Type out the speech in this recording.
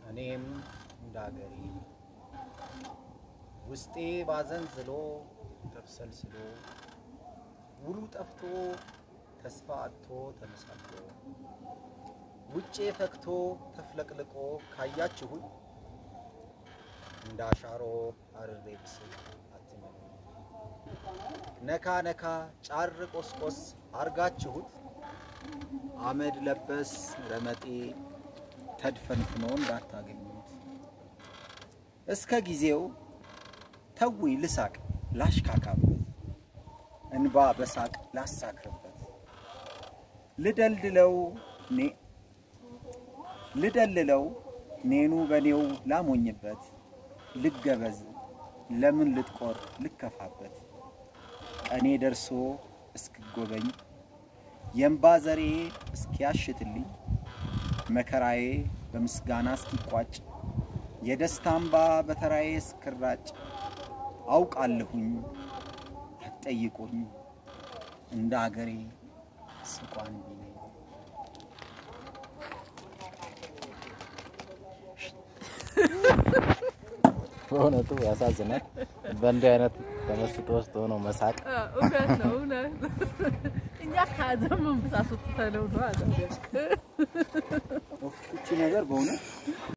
እኔም እንዳገሪ ውስጤ ባዘን ዝሎ ተብሰልስሎ ውሉ ጠፍቶ ተስፋ አጥቶ ተመሳክሎ ውጪ ፈክቶ ተፍለቅልቆ ካያችሁኝ እንዳሻሮ አርቤክስ አትመኑ ነካ ነካ ጫር ቆስቆስ አርጋችሁት አመድ ለበስ ረመጤ ተድፈንፍኖ እንዳታገኙት እስከ ጊዜው ተውይ ልሳቅ ላሽካካበት እንባ በሳቅ ላሳክርበት ልደልለው ኔኑ በኔው ላሞኝበት ልገበዝ ለምን ልትቆር ልከፋበት ቀኔ ደርሶ እስክጎበኝ የምባ ዘሬ እስኪያሽትልኝ መከራዬ በምስጋና እስኪቋጭ የደስታምባ በተራዬ እስክራጭ አውቃለሁኝ አትጠይቁኝ እንደ አገሬ ስቋን ቢነኝ በእውነቱ ያሳዝናል በእንዲህ አይነት ተመስጦ ውስጥ ሆኖ መሳቅ እውነት ነው እውነት እኛ ካዘመን ብሳሱት ተለው ነው አይደል እቺ ነገር በእውነት